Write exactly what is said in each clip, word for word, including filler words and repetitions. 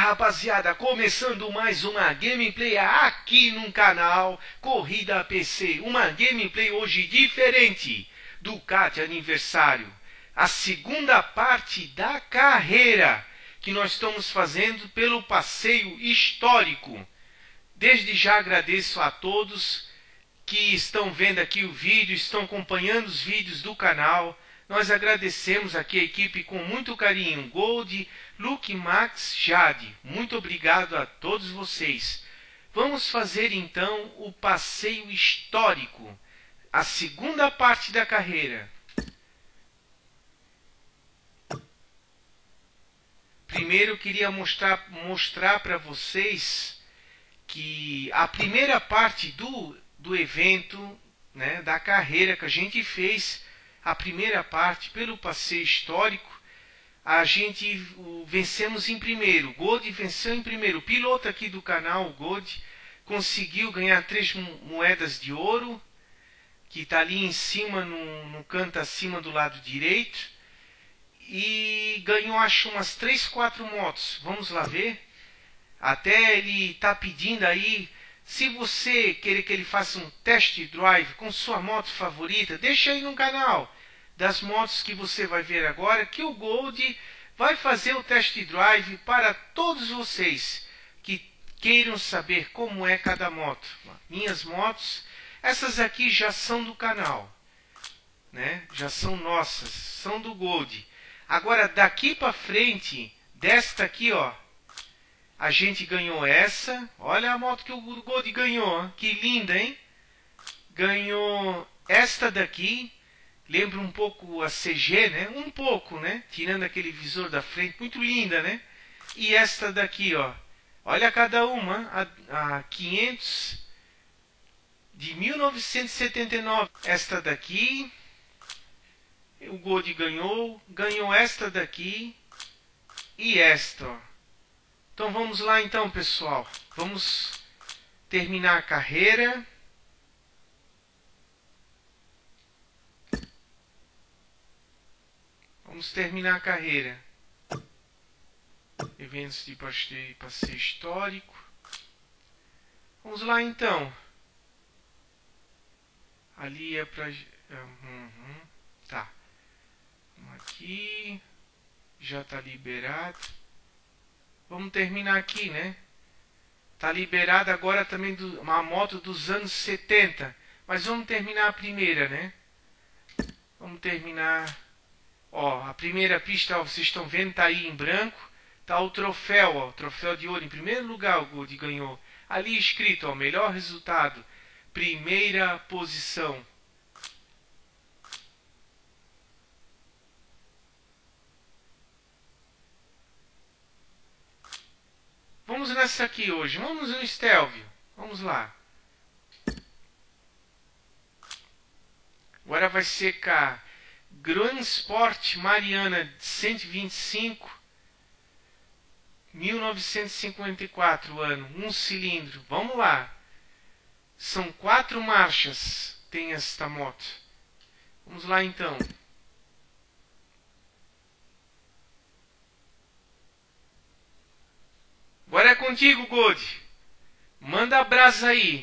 rapaziada, começando mais uma gameplay aqui no canal Corrida P C. Uma gameplay hoje diferente, Ducati Aniversário. A segunda parte da carreira que nós estamos fazendo pelo passeio histórico. Desde já agradeço a todos que estão vendo aqui o vídeo, estão acompanhando os vídeos do canal. Nós agradecemos aqui a equipe com muito carinho. Gold, Luke, Max, Jade. Muito obrigado a todos vocês. Vamos fazer então o passeio histórico. A segunda parte da carreira. Primeiro eu queria mostrar, mostrar para vocês que a primeira parte do, do evento, né, da carreira que a gente fez, a primeira parte pelo passeio histórico, a gente o, vencemos em primeiro. O Gold venceu em primeiro. O piloto aqui do canal, o Gold, conseguiu ganhar três moedas de ouro, que está ali em cima, no, no canto acima do lado direito. E ganhou, acho, umas três, quatro motos. Vamos lá ver. Até ele está pedindo aí, se você querer que ele faça um test drive com sua moto favorita, deixa aí no canal das motos que você vai ver agora, que o Gold vai fazer o test drive para todos vocês que queiram saber como é cada moto. Minhas motos, essas aqui já são do canal, né? Já são nossas, são do Gold. Agora daqui para frente, desta aqui, ó, a gente ganhou essa. Olha a moto que o Gold ganhou, que linda, hein? Ganhou esta daqui. Lembra um pouco a C G, né? Um pouco, né? Tirando aquele visor da frente, muito linda, né? E esta daqui, ó. Olha cada uma, a, a quinhentos de mil novecentos e setenta e nove. Esta daqui, o Gold ganhou, ganhou esta daqui e esta, ó. Então vamos lá então, pessoal. Vamos terminar a carreira. Vamos terminar a carreira. Eventos de passeio, passeio histórico. Vamos lá então. Ali é para... Uhum, tá. Vamos aqui. Já está liberado. Vamos terminar aqui, né? Tá liberada agora também do, uma moto dos anos setenta. Mas vamos terminar a primeira, né? Vamos terminar... Ó, a primeira pista, ó, vocês estão vendo, tá aí em branco. Tá o troféu, ó, o troféu de ouro. Em primeiro lugar o Gold ganhou. Ali escrito, ó, melhor resultado. Primeira posição. Vamos nessa aqui hoje. Vamos no Stelvio. Vamos lá. Agora vai ser com a Grand Sport Mariana cento e vinte e cinco. mil novecentos e cinquenta e quatro ano. Um cilindro. Vamos lá. São quatro marchas. Tem esta moto. Vamos lá então. Agora é contigo, Gold. Manda a brasa aí.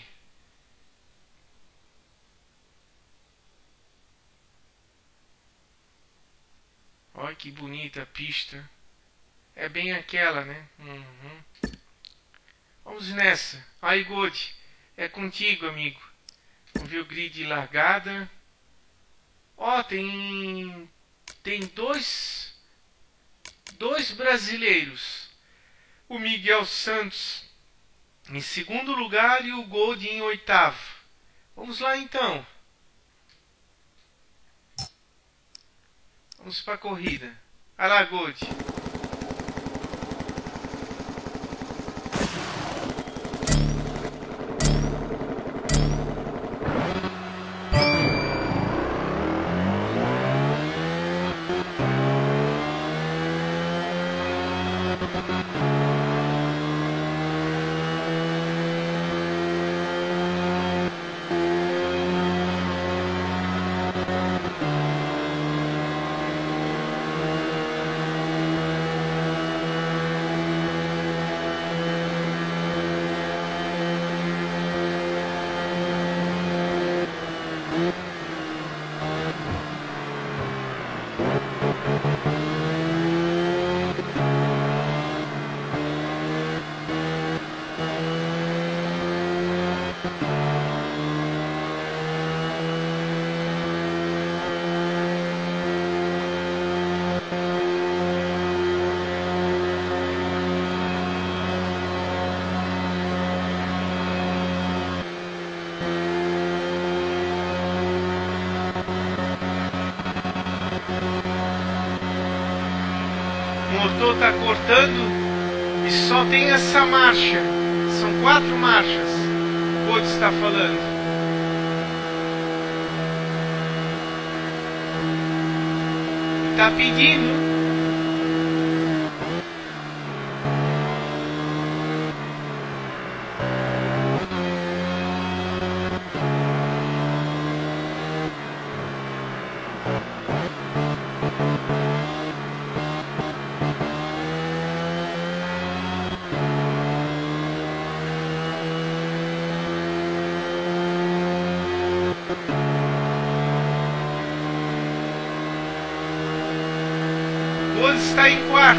Olha que bonita a pista. É bem aquela, né? Uhum. Vamos nessa. Aí, Gold. É contigo, amigo. Vamos ver o grid de largada. Ó, tem... Tem dois... Dois brasileiros. O Miguel Santos em segundo lugar e o Gold em oitavo. Vamos lá então. Vamos para a corrida. Vai lá, Gold. motor está cortando e só tem essa marcha. São quatro marchas. O Gold está falando. Está pedindo. Está em quarto.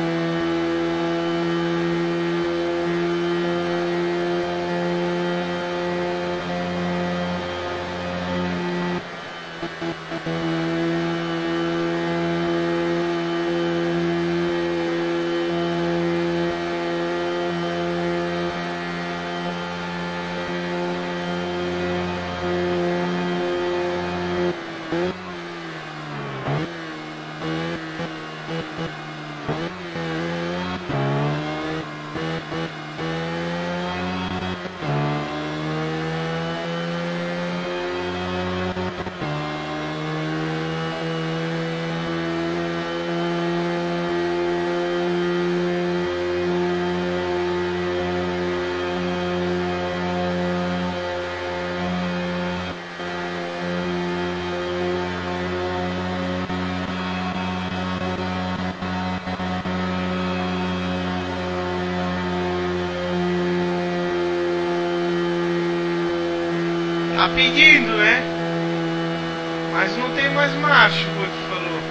Tá pedindo, né? Mas não tem mais macho, o Gold falou.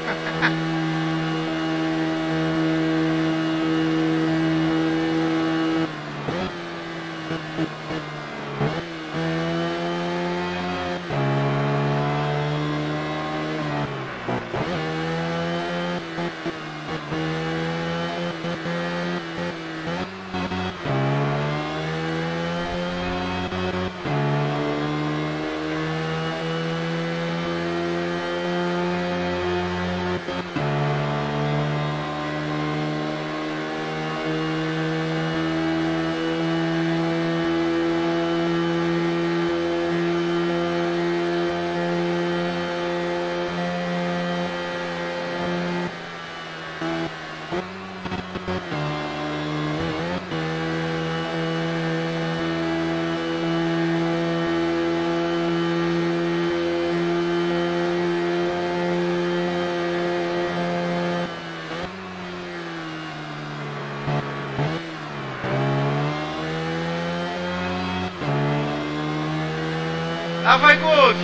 Lá vai Gold.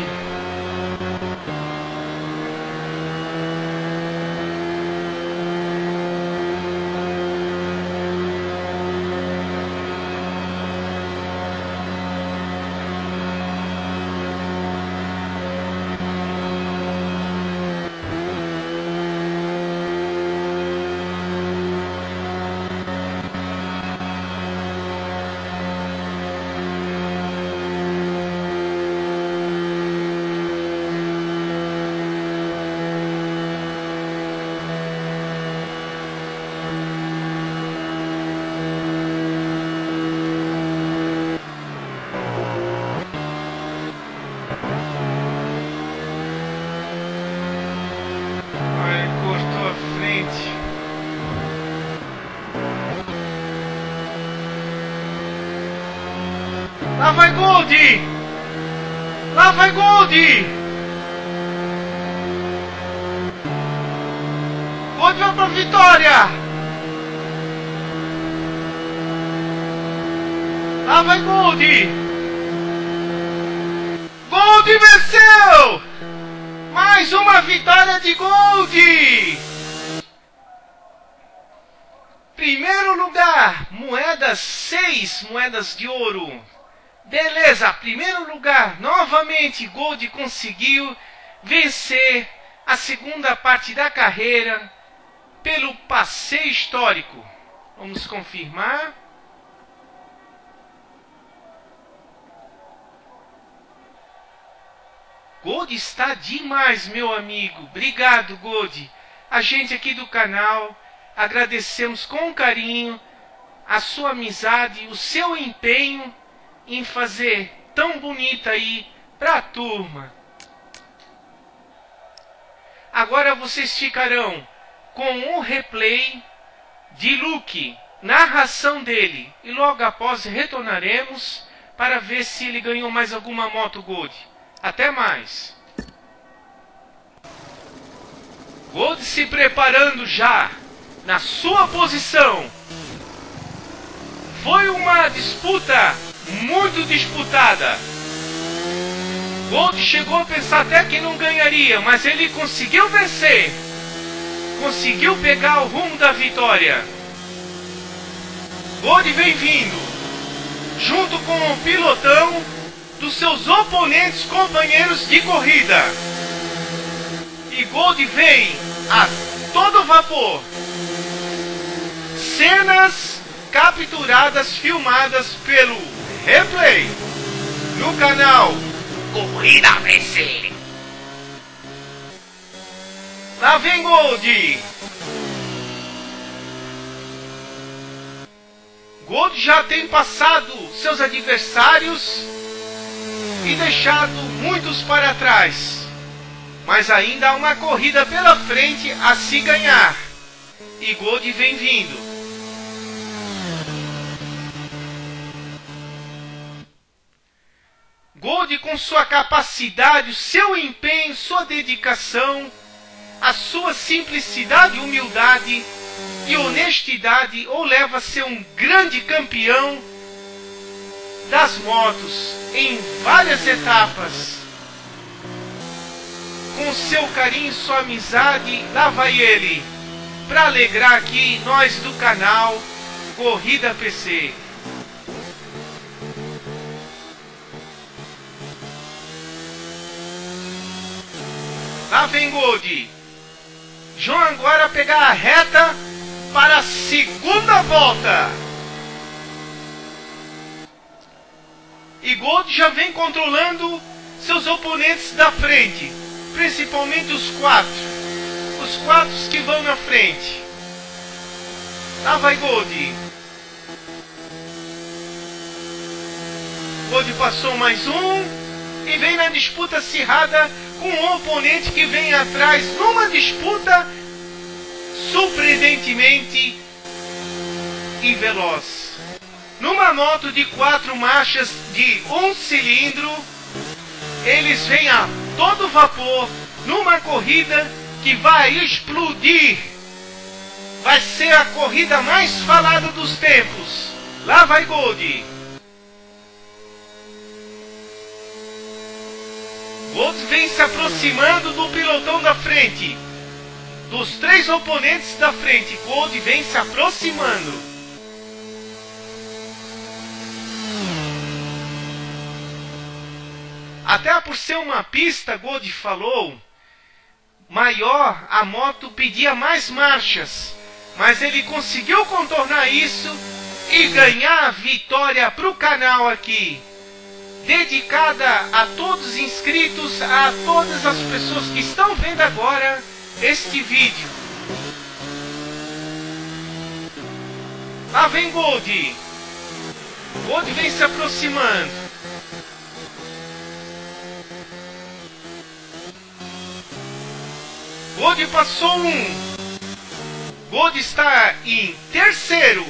Lá vai Gold! Lá vai Gold! Gold vai pra vitória! Lá vai Gold! Gold venceu! Mais uma vitória de Gold! Primeiro lugar, moedas, seis moedas de ouro. Beleza, primeiro lugar, novamente Gold conseguiu vencer a segunda parte da carreira pelo passeio histórico. Vamos confirmar. Gold está demais, meu amigo. Obrigado, Gold. A gente aqui do canal agradecemos com carinho a sua amizade, o seu empenho em fazer tão bonita aí para a turma. Agora vocês ficarão com o replay de Luke, narração dele, e logo após retornaremos para ver se ele ganhou mais alguma moto Gold. Até mais. Gold se preparando já na sua posição. Foi uma disputa muito disputada. Gold chegou a pensar até que não ganharia, mas ele conseguiu vencer. Conseguiu pegar o rumo da vitória. Gold vem vindo, junto com o pilotão dos seus oponentes, companheiros de corrida. E Gold vem a todo vapor. Cenas capturadas, filmadas pelo replay no canal Corrida V C. Lá vem Gold. Gold já tem passado seus adversários e deixado muitos para trás. Mas ainda há uma corrida pela frente a se ganhar. E Gold vem vindo. Gold, com sua capacidade, o seu empenho, sua dedicação, a sua simplicidade, humildade e honestidade, o leva a ser um grande campeão das motos em várias etapas. Com seu carinho, sua amizade, lá vai ele para alegrar aqui nós do canal Corrida P C. Lá vem Gold. João agora pegar a reta para a segunda volta. E Gold já vem controlando seus oponentes da frente, principalmente os quatro. Os quatro que vão na frente. Lá vai Gold. Gold passou mais um e vem na disputa acirrada com um oponente que vem atrás numa disputa surpreendentemente e veloz. Numa moto de quatro marchas de um cilindro, eles vêm a todo vapor numa corrida que vai explodir. Vai ser a corrida mais falada dos tempos. Lá vai Gold. Gold vem se aproximando do pilotão da frente. Dos três oponentes da frente, Gold vem se aproximando. Até por ser uma pista, Gold falou, maior, a moto pedia mais marchas. Mas ele conseguiu contornar isso e ganhar a vitória para o canal aqui. Dedicada a todos os inscritos, a todas as pessoas que estão vendo agora este vídeo. Lá vem Gold. Gold vem se aproximando. Gold passou um. Gold está em terceiro.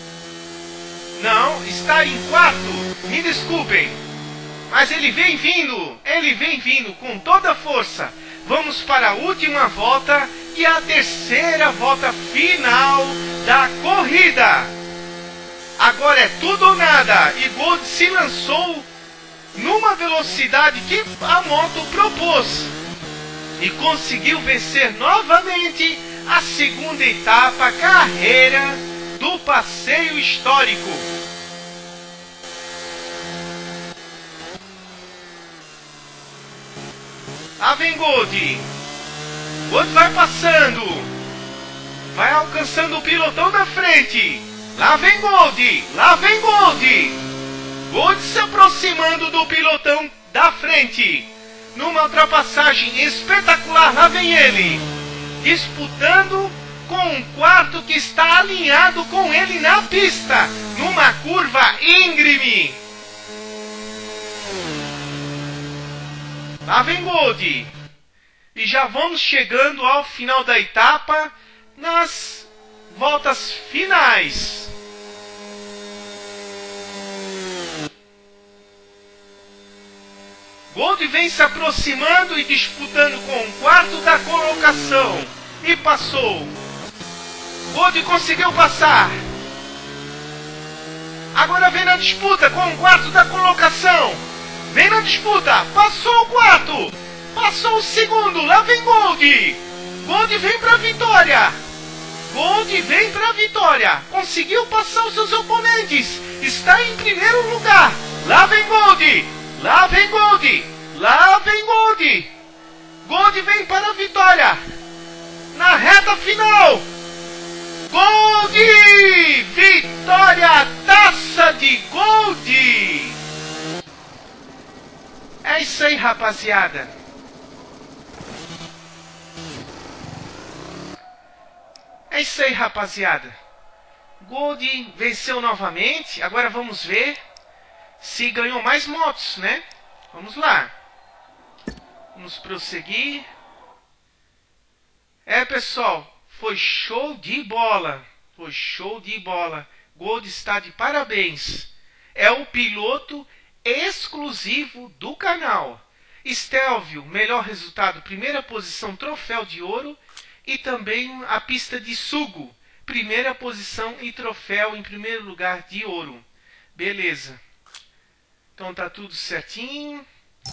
Não, está em quarto. Me desculpem. Mas ele vem vindo, ele vem vindo com toda a força. Vamos para a última volta e a terceira volta final da corrida. Agora é tudo ou nada. E Gold se lançou numa velocidade que a moto propôs. E conseguiu vencer novamente a segunda etapa, carreira do passeio histórico. Lá vem Gold. Gold vai passando. Vai alcançando o pilotão da frente. Lá vem Gold. Lá vem Gold. Gold se aproximando do pilotão da frente. Numa ultrapassagem espetacular, lá vem ele. Disputando com um quarto que está alinhado com ele na pista, numa curva íngreme. Lá vem Gold. E já vamos chegando ao final da etapa, nas voltas finais. Gold vem se aproximando e disputando com um quarto da colocação. E passou. Gold conseguiu passar. Agora vem na disputa com um quarto da colocação. Vem na disputa. Passou o quarto. Passou o segundo. Lá vem Gold. Gold vem para a vitória. Gold vem para a vitória. Conseguiu passar os seus oponentes. Está em primeiro lugar. Lá vem Gold. Lá vem Gold. Lá vem Gold. Gold vem para a vitória. Na reta final. Gold. Vitória. Taça de Gold. É isso aí, rapaziada. É isso aí, rapaziada. Gold venceu novamente. Agora vamos ver se ganhou mais motos, né? Vamos lá. Vamos prosseguir. É, pessoal, foi show de bola. Foi show de bola. Gold está de parabéns. É o piloto exclusivo do canal. Stelvio, melhor resultado, primeira posição, troféu de ouro. E também a pista de Sugo, primeira posição e troféu em primeiro lugar de ouro. Beleza. Então tá tudo certinho.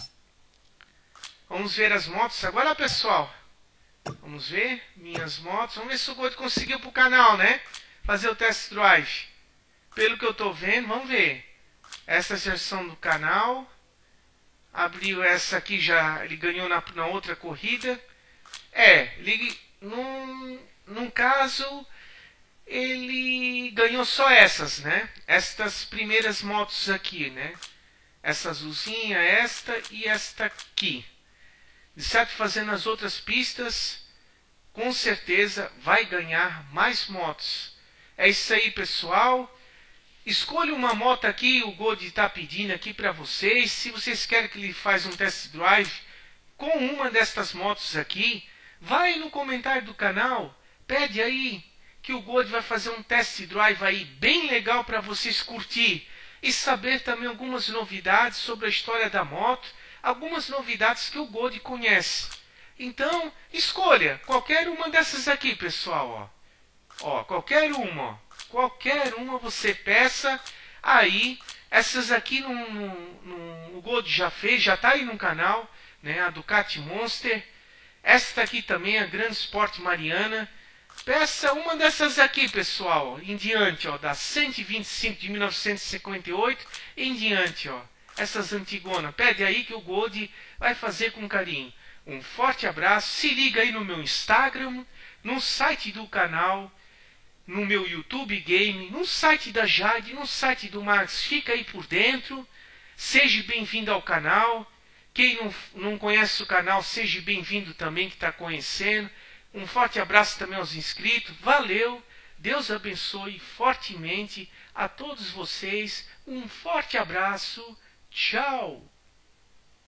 Vamos ver as motos agora, pessoal. Vamos ver minhas motos. Vamos ver se o Gold conseguiu pro canal, né? Fazer o test drive. Pelo que eu tô vendo, vamos ver. Essa é a versão do canal. Abriu essa aqui já. Ele ganhou na, na outra corrida. É, ele, num, num caso, ele ganhou só essas, né? Estas primeiras motos aqui, né? Essa azulzinha, esta e esta aqui. De certo, fazendo as outras pistas, com certeza vai ganhar mais motos. É isso aí, pessoal. Escolha uma moto aqui, o Gold está pedindo aqui para vocês. Se vocês querem que ele faça um test drive com uma destas motos aqui, vai no comentário do canal, pede aí que o Gold vai fazer um test drive aí bem legal para vocês curtir e saber também algumas novidades sobre a história da moto, algumas novidades que o Gold conhece. Então, escolha qualquer uma dessas aqui, pessoal, ó. Ó, qualquer uma, ó. Qualquer uma você peça aí. Essas aqui no, no, no, o Gold já fez, já está aí no canal, né? A Ducati Monster. Esta aqui também, a Grande Sport Mariana. Peça uma dessas aqui, pessoal, em diante, ó, da cento e vinte e cinco de mil novecentos e cinquenta e oito em diante, ó. Essas antigonas. Pede aí que o Gold vai fazer com carinho. Um forte abraço. Se liga aí no meu Instagram, no site do canal, no meu YouTube Game, no site da Jade, no site do Max. Fica aí por dentro. Seja bem-vindo ao canal. Quem não, não conhece o canal, seja bem-vindo também, que está conhecendo. Um forte abraço também aos inscritos. Valeu. Deus abençoe fortemente a todos vocês. Um forte abraço. Tchau.